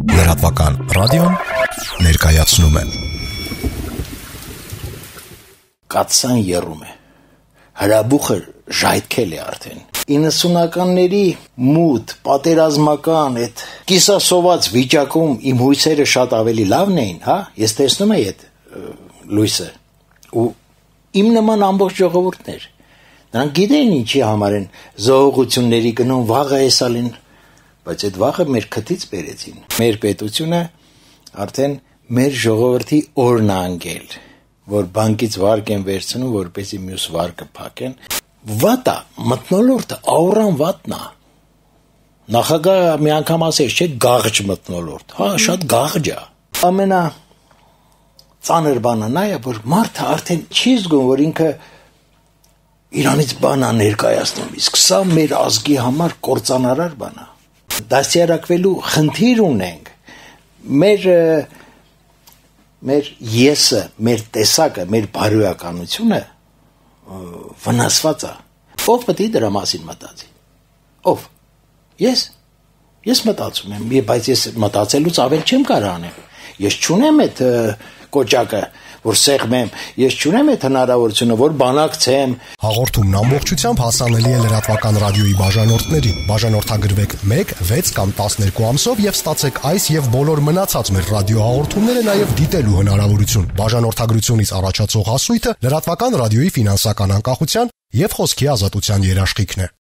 Լրատվական ռադիոն ներկայացնում է Կացան եռում է հրաբուխը ժայթքել է արդեն 90-ականների մութ պատերազմական այդ կիսասոված վիճակում իմ հույսերը շատ ավելի լավն էին, հա, ես տեսնում եմ այդ լույսը ու իմ նման ամբողջ ժողովուրդներ նրանք գիտեն ինչի համար են զոհողությունների գնում վաղը էսալին բայց այդ վաղը մեր քթից բերեցին մեր պետությունը արդեն մեր ժողովրդի օրն անգել որ բանկից վարկ են վերցնում որպեսզի մյուս վարկը փակեն վատա մթնոլորտը աուրան վատնա նախագահը մի անգամ ասեց չէ գաղջ մթնոլորտ հա շատ գաղջ է ամենա ծանր բանը նա է որ մարդը արդեն չի զգում որ ինքը իրանից բան է ներկայացնում իսկ սա մեր ազգի համար կործանարար բան է դասյարակվելու խնդիր ունենք մեր եսը, մեր տեսակը, մեր բարոյականությունը վնասված է։ Ով պետք է դրա մասին մտածի։ Ով։ Ես մտածում եմ, բայց ես մտածելուց ավել չեմ կարող անեմ։ Ես չունեմ այդ կոճակը, որ սեղմեմ, ես չունեմ այդ հնարավորությունը, որ բանակցեմ։ Հաղորդումն ամբողջությամբ հասանելի է լրատվական ռադիոյի բաժանորդներին։ Բաժանորդագրվեք 1, 6 կամ 12 ամսով եւ ստացեք այս եւ բոլոր մնացած մեր ռադիոհաղորդումները նաեւ դիտելու հնարավորություն։ Բաժանորդագրությունից առաջացող հասույթը լրատվական ռադիոյի ֆինանսական անկախության եւ խոսքի ազատության երաշխիքն է։